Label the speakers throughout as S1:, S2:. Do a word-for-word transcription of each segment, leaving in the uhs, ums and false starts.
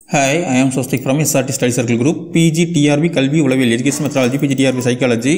S1: Hi, I am Swastik from S R T Study Circle Group, P G T R B Kalvi Ulavial Education Methodology, P G T R B Psychology,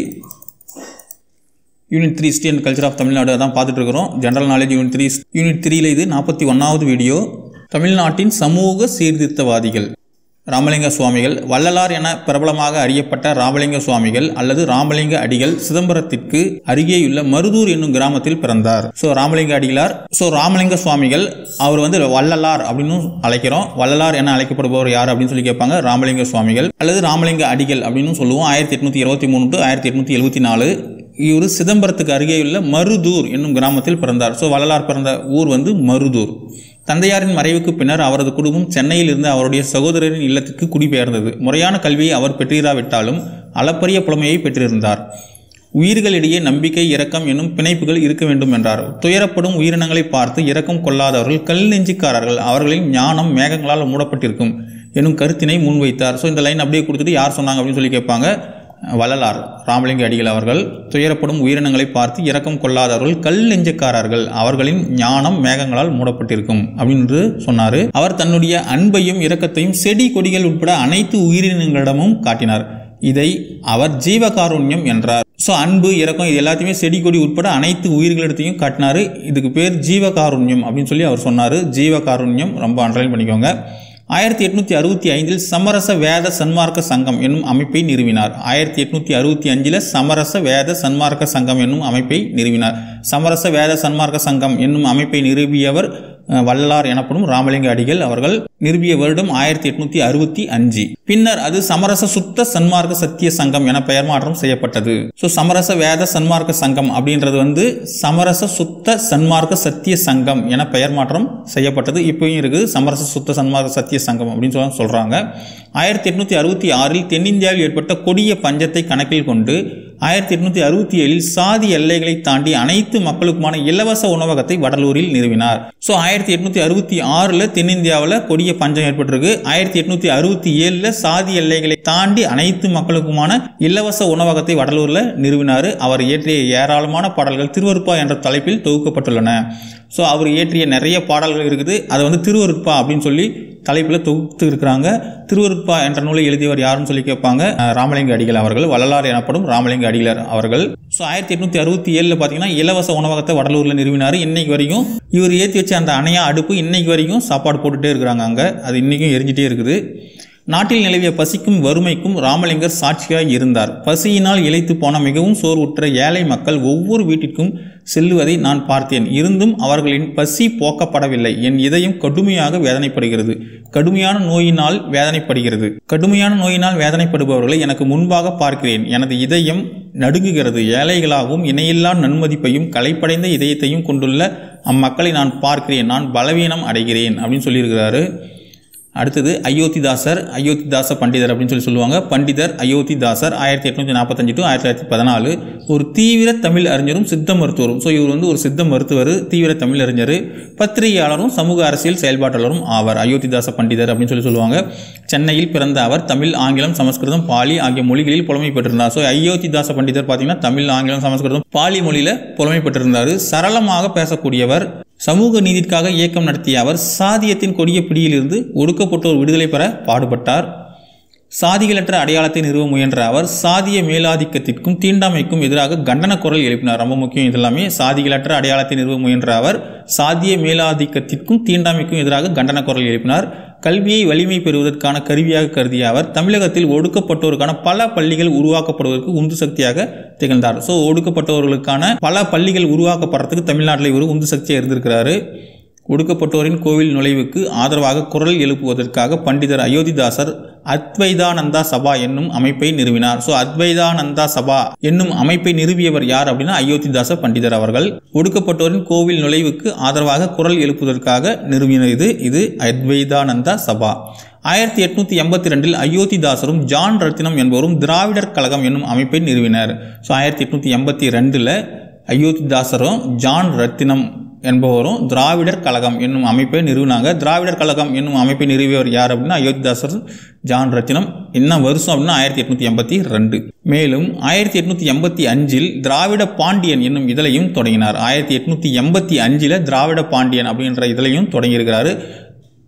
S1: Unit three History and Culture of Tamil Nadu அதான் பார்த்துட்டு இருக்கிறோம். General knowledge unit three unit த்ரீல இது நாற்பத்தி ஒன்றாவது video. தமிழ்நாட்டின் சமூக சீர்திருத்தவாதிகள். ராமலிங்க சுவாமிகள். வள்ளலார் என பிரபலமாக அறியப்பட்ட ராமலிங்க சுவாமிகள் அல்லது ராமலிங்க அடிகள் சிதம்பரத்திற்கு அருகேயுள்ள மருதூர் என்னும் கிராமத்தில் பிறந்தார். ஸோ ராமலிங்க அடிகளார். ஸோ ராமலிங்க சுவாமிகள் அவர் வந்து வள்ளலார் அப்படின்னு அழைக்கிறோம். வள்ளலார் என அழைக்கப்படுபவர் யார் அப்படின்னு சொல்லி கேட்பாங்க. ராமலிங்க சுவாமிகள் அல்லது ராமலிங்க அடிகள் அப்படின்னு சொல்லுவோம். ஆயிரத்தி எட்நூத்தி இருபத்தி மூணு டு ஆயிரத்தி எட்நூத்தி எழுபத்தி நாலு இவர் சிதம்பரத்துக்கு அருகேயுள்ள மருதூர் என்னும் கிராமத்தில் பிறந்தார். ஸோ வள்ளலார் பிறந்த ஊர் வந்து மருதூர். தந்தையாரின் மறைவுக்கு பின்னர் அவரது குடும்பம் சென்னையில் இருந்து அவருடைய சகோதரரின் இல்லத்திற்கு குடிபெயர்ந்தது. முறையான கல்வியை அவர் பெற்றிராவிட்டாலும் அளப்பரிய புலமையை பெற்றிருந்தார். உயிர்களிடையே நம்பிக்கை, இரக்கம் என்னும் பிணைப்புகள் இருக்க வேண்டும் என்றார். துயரப்படும் உயிரினங்களை பார்த்து இரக்கம் கொள்ளாதவர்கள் கல் நெஞ்சிக்காரர்கள், அவர்களின் ஞானம் மேகங்களால் மூடப்பட்டிருக்கும் என்னும் கருத்தினை முன்வைத்தார். ஸோ இந்த லைன் அப்படியே கொடுத்துட்டு யார் சொன்னாங்க அப்படின்னு சொல்லி கேட்பாங்க. வள்ளலார் ராமலிங்க அடிகள் அவர்கள். துயரப்படும் உயிரினங்களை பார்த்து இரக்கம் கொள்ளாதவர்கள் கல் நெஞ்சக்காரர்கள், அவர்களின் ஞானம் மேகங்களால் மூடப்பட்டிருக்கும் அப்படின்னு சொன்னார். அவர் தன்னுடைய அன்பையும் இரக்கத்தையும் செடி கொடிகள் உட்பட அனைத்து உயிரினங்களிடமும் காட்டினார். இதை அவர் ஜீவகாருண்யம் என்றார். ஸோ அன்பு, இரக்கம் இது எல்லாத்தையுமே செடி கொடி உட்பட அனைத்து உயிர்களிடத்தையும் காட்டினார். இதுக்கு பேர் ஜீவகாருண்யம் அப்படின்னு சொல்லி அவர் சொன்னார். ஜீவகாருண்யம் ரொம்ப அண்டர்லைன் பண்ணிக்கோங்க. ஆயிரத்தி எட்நூத்தி அறுபத்தி ஐந்தில் சமரச வேத சன்மார்க்க சங்கம் என்னும் அமைப்பை நிறுவினார். ஆயிரத்தி எட்நூத்தி அறுபத்தி அஞ்சில் சமரச வேத சன்மார்க்க சங்கம் என்னும் அமைப்பை நிறுவினார். சமரச வேத சன்மார்க்க சங்கம் என்னும் அமைப்பை நிறுவியவர் வள்ளலார் எனப்படும் ராமலிங்க அடிகள் அவர்கள். நிறுவிய வருடம் ஆயிரத்தி எட்நூத்தி அறுபத்தி அஞ்சு. பின்னர் அது சமரச சுத்த சன்மார்க்க சத்திய சங்கம் என பெயர் மாற்றம் செய்யப்பட்டது. ஸோ சமரச வேத சன்மார்க்க சங்கம் அப்படின்றது வந்து சமரச சுத்த சன்மார்க்க சத்திய சங்கம் என பெயர் மாற்றம் செய்யப்பட்டது. இப்பயும் இருக்குது சமரச சுத்த சன்மார்க்க சத்திய சங்கம் அப்படின்னு சொல்ல சொல்றாங்க. ஆயிரத்தி எட்நூத்தி அறுபத்தி ஆறில் தென்னிந்தியாவில் ஏற்பட்ட கொடிய பஞ்சத்தை கணக்கில் கொண்டு ஆயிரத்தி எட்நூத்தி அறுபத்தி ஏழில் சாதி எல்லைகளை தாண்டி அனைத்து மக்களுக்குமான இலவச உணவகத்தை வடலூரில் நிறுவினார். ஸோ ஆயிரத்தி எட்நூத்தி அறுபத்தி ஆறுல தென்னிந்தியாவில் கொடிய பஞ்சம் ஏற்பட்டிருக்கு. ஆயிரத்தி எட்நூத்தி அறுபத்தி ஏழுல சாதி எல்லைகளை தாண்டி அனைத்து மக்களுக்குமான இலவச உணவகத்தை வடலூர்ல நிறுவினார். அவர் இயற்றிய ஏராளமான பாடல்கள் திருவருட்பா என்ற தலைப்பில் தொகுக்கப்பட்டுள்ளன. ஸோ அவர் இயற்றிய நிறைய பாடல்கள் இருக்குது. அதை வந்து திருவருட்பா அப்படின்னு சொல்லி தலைப்பில் தொகுத்து இருக்கிறாங்க. திருவருட்பா என்ற நூலை எழுதியவர் யாருன்னு சொல்லி கேட்பாங்க. ராமலிங்க அடிகள் அவர்கள். வள்ளலார் எனப்படும் ராமலிங்க அடிகளார் அவர்கள். ஸோ ஆயிரத்தி எட்நூத்தி அறுபத்தி ஏழுல பார்த்தீங்கன்னா இலவச உணவகத்தை வடலூர்ல நிறுவினார். இன்னைக்கு வரைக்கும் இவர் ஏற்றி வச்ச அந்த அணையா அடுப்பு இன்னைக்கு வரைக்கும் சாப்பாடு போட்டுட்டே இருக்கிறாங்க. அங்கே அது இன்னைக்கும் எரிஞ்சிட்டே இருக்குது. நாட்டில் நிலவிய பசிக்கும் வறுமைக்கும் ராமலிங்கர் சாட்சியாய் இருந்தார். பசியினால் இளைத்து போன மிகவும் சோர்வுற்ற ஏழை மக்கள் ஒவ்வொரு வீட்டிற்கும் செல்லுவதை நான் பார்த்தேன். இருந்தும் அவர்களின் பசி போக்கப்படவில்லை. என் இதயம் கடுமையாக வேதனைப்படுகிறது. கடுமையான நோயினால் வேதனைப்படுகிறது. கடுமையான நோயினால் வேதனைப்படுபவர்களை எனக்கு முன்பாக பார்க்கிறேன். எனது இதயம் நடுங்குகிறது. ஏழைகளாகவும் இணையில்லா நன்மதிப்பையும் கலைப்படைந்த இதயத்தையும் கொண்டுள்ள அம்மக்களை நான் பார்க்கிறேன். நான் பலவீனம் அடைகிறேன் அப்படின்னு சொல்லியிருக்கிறாரு. அடுத்தது அயோத்திதாசர். அயோத்திதாச பண்டிதர் அப்படின்னு சொல்லி சொல்லுவாங்க. பண்டிதர் அயோத்திதாசர் ஆயிரத்தி எட்நூத்தி நாற்பத்தஞ்சு டு ஆயிரத்தி தொள்ளாயிரத்தி பதினாலு ஒரு தீவிர தமிழ் அறிஞரும் சித்த மருத்துவரும். ஸோ இவர் வந்து ஒரு சித்த மருத்துவர், தீவிர தமிழ் அறிஞர், பத்திரிகையாளரும் சமூக அரசியல் செயல்பாட்டாளரும் ஆவார். அயோத்திதாச பண்டிதர் அப்படின்னு சொல்லி சொல்லுவாங்க. சென்னையில் பிறந்த அவர் தமிழ், ஆங்கிலம், சமஸ்கிருதம், பாலி ஆகிய மொழிகளில் புலமை பெற்றிருந்தார். ஸோ அயோத்திதாச பண்டிதர் பார்த்தீங்கன்னா தமிழ், ஆங்கிலம், சமஸ்கிருதம், பாலி மொழியில புலமை பெற்றிருந்தார். சரளமாக பேசக்கூடியவர். சமூக நீதிக்காக இயக்கம் நடத்திய அவர் சாதியத்தின் கொடிய பிடியிலிருந்து ஒடுக்கப்பட்டோர் விடுதலை பெற பாடுபட்டார். சாதிகளற்ற அடையாளத்தை நிறுவ முயன்ற அவர் சாதிய மேலாதிக்கத்திற்கும் தீண்டாமைக்கும் எதிராக கண்டன குரல் எழுப்பினார். ரொம்ப முக்கியம் இதெல்லாமே. சாதிகளற்ற அடையாளத்தை நிறுவ முயன்ற அவர் சாதிய மேலாதிக்கத்திற்கும் தீண்டாமைக்கும் எதிராக கண்டன குரல் எழுப்பினார். கல்வியை வலிமை பெறுவதற்கான கருவியாக கருதிய அவர் தமிழகத்தில் ஒடுக்கப்பட்டோருக்கான பல பள்ளிகள் உருவாக்கப்படுவதற்கு உந்து சக்தியாக திகழ்ந்தார். ஸோ ஒடுக்கப்பட்டவர்களுக்கான பல பள்ளிகள் உருவாக்கப்படுறதுக்கு தமிழ்நாட்டில் ஒரு உந்து சக்தியாக இருந்திருக்கிறாரு. ஒடுக்கப்பட்டோரின் கோவில் நுழைவுக்கு ஆதரவாக குரல் எழுப்புவதற்காக பண்டிதர் அயோத்திதாசர் அத்வைதானந்தா சபா என்னும் அமைப்பை நிறுவினார். ஸோ அத்வைதானந்தா சபா என்னும் அமைப்பை நிறுவியவர் யார் அப்படின்னா அயோத்திதாச பண்டிதர் அவர்கள். ஒடுக்கப்பட்டோரின் கோவில் நுழைவுக்கு ஆதரவாக குரல் எழுப்புவதற்காக நிறுவின இது இது அத்வைதானந்தா சபா. ஆயிரத்தி எட்நூத்தி எண்பத்தி ரெண்டில் அயோத்திதாசரும் ஜான் ரத்தினம் என்பவரும் திராவிடர் கழகம் என்னும் அமைப்பை நிறுவினர். ஸோ ஆயிரத்தி எட்நூத்தி எண்பத்தி ரெண்டுல அயோத்திதாசரும் ஜான் ரத்தினம் என்பவரும் திராவிடர் கழகம் என்னும் அமைப்பை நிறுவினாங்க. திராவிடர் கழகம் என்னும் அமைப்பை நிறுவியவர் யார் அப்படின்னா அயோத்திதாசர், ஜான் ரத்தினம். என்ன வருஷம் அப்படின்னா ஆயிரத்தி எட்நூத்தி எண்பத்தி ரெண்டு. மேலும் ஆயிரத்தி எட்நூத்தி எண்பத்தி அஞ்சில் திராவிட பாண்டியன் என்னும் இதழையும் தொடங்கினார். ஆயிரத்தி எட்நூத்தி எண்பத்தி அஞ்சில் திராவிட பாண்டியன் அப்படின்ற இதழையும் தொடங்கியிருக்கிறாரு.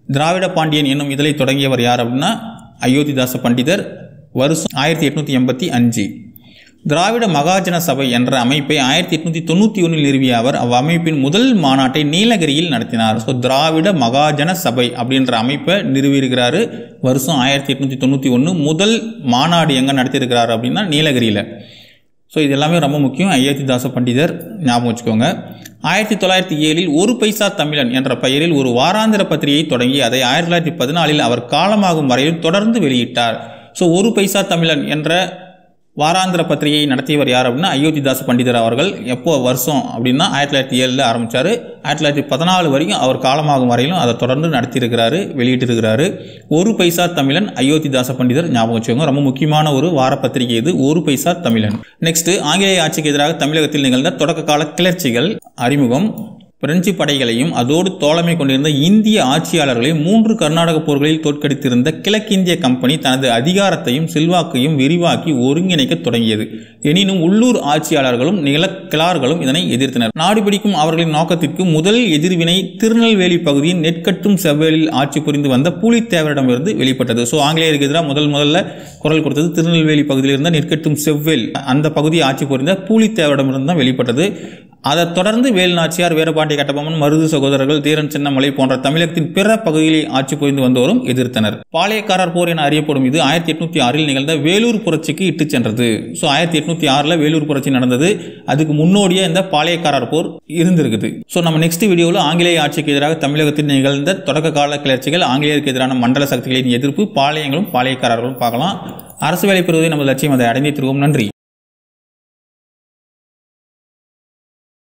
S1: திராவிட பாண்டியன் என்னும் இதழை தொடங்கியவர் யார் அப்படின்னா அயோத்திதாச பண்டிதர். வருஷம் ஆயிரத்தி எட்நூற்றி எண்பத்தி அஞ்சு. திராவிட மகாஜன சபை என்ற அமைப்பை ஆயிரத்தி எட்நூற்றி தொண்ணூற்றி ஒன்றில் நிறுவிய அவர் அவ்வமைப்பின் முதல் மாநாட்டை நீலகிரியில் நடத்தினார். ஸோ திராவிட மகாஜன சபை அப்படின்ற அமைப்பை நிறுவியிருக்கிறாரு. வருஷம் ஆயிரத்தி எட்நூற்றி தொண்ணூற்றி ஒன்று. முதல் மாநாடு எங்கே நடத்தியிருக்கிறார் அப்படின்னா நீலகிரியில். ஸோ இது எல்லாமே ரொம்ப முக்கியம். அயோத்திதாச பண்டிதர் ஞாபகம் வச்சுக்கோங்க. ஆயிரத்தி தொள்ளாயிரத்தி ஏழில் ஒரு பைசா தமிழன் என்ற பெயரில் ஒரு வாராந்திர பத்திரிகையை தொடங்கி அதை ஆயிரத்தி தொள்ளாயிரத்தி பதினாலில் அவர் காலமாகும் வரையில் தொடர்ந்து வெளியிட்டார். ஸோ ஒரு பைசா தமிழன் என்ற வாராந்திர பத்திரிகையை நடத்தியவர் யார் அப்படின்னா அயோத்திதாச பண்டிதர் அவர்கள். எப்போ வருஷம் அப்படின்னா ஆயிரத்தி தொள்ளாயிரத்தி ஏழில் ஆரம்பித்தார். ஆயிரத்தி தொள்ளாயிரத்தி பதினாலு வரைக்கும் அவர் காலமாகும் வரையிலும் அதை தொடர்ந்து நடத்தியிருக்கிறாரு, வெளியிட்டிருக்கிறாரு. ஒரு பைசா தமிழன் அயோத்திதாச பண்டிதர் ஞாபகம் வச்சுக்கோங்க. ரொம்ப முக்கியமான ஒரு வார பத்திரிகை இது, ஒரு பைசா தமிழன். நெக்ஸ்ட், ஆங்கிலேய ஆட்சிக்கு எதிராக தமிழகத்தில் நிகழ்ந்த தொடக்க கால கிளர்ச்சிகள் அறிமுகம். பிரெஞ்சு படைகளையும் அதோடு தோழமை கொண்டிருந்த இந்திய ஆட்சியாளர்களையும் மூன்று கர்நாடக போர்களில் தோற்கடித்திருந்த கிழக்கிந்திய கம்பெனி தனது அதிகாரத்தையும் செல்வாக்கையும் விரிவாக்கி ஒருங்கிணைக்க தொடங்கியது. எனினும் உள்ளூர் ஆட்சியாளர்களும் நிலக்கிழார்களும் இதனை எதிர்த்தனர். நாடு பிடிக்கும் அவர்களின் நோக்கத்திற்கு முதல் எதிர்வினை திருநெல்வேலி பகுதியின் நெற்கட்டும் செவ்வேலில் ஆட்சி புரிந்து வந்த பூலித்தேவரிடமிருந்து வெளிப்பட்டது. ஸோ ஆங்கிலேயருக்கு எதிராக முதல் முதல்ல குரல் கொடுத்தது திருநெல்வேலி பகுதியில் இருந்த நெற்கட்டும் செவ்வேல், அந்த பகுதியை ஆட்சி புரிந்த பூலித்தேவரிடமிருந்து தான் வெளிப்பட்டது. அதைத் தொடர்ந்து வேலு நாச்சியார், வீரபாண்டிய கட்டபொம்மன், மருது சகோதரர்கள், தீரன் சின்னமலை போன்ற தமிழகத்தின் பிற பகுதிகளை ஆட்சி புரிந்து வந்தோரும் எதிர்த்தனர். பாளையக்காரர் போர் என அறியப்படும் இது ஆயிரத்தி எட்நூத்தி ஆறில் நிகழ்ந்த வேலூர் புரட்சிக்கு இட்டு சென்றது. ஸோ ஆயிரத்தி எட்நூத்தி ஆறுல வேலூர் புரட்சி நடந்தது. அதுக்கு முன்னோடியே இந்த பாளையக்காரர் போர் இருந்திருக்குது. ஸோ நம்ம நெக்ஸ்ட் வீடியோவில் ஆங்கிலேய ஆட்சிக்கு எதிராக தமிழகத்தில் நிகழ்ந்த தொடக்க கால கிளர்ச்சிகள், ஆங்கிலேயருக்கு எதிரான மண்டல சக்திகளின் எதிர்ப்பு, பாளையங்களும் பாளையக்காரர்களும் பார்க்கலாம். அரசு வேலை பெறுவதை நமது லட்சியம், அதை அடைந்தே திருவோம். நன்றி.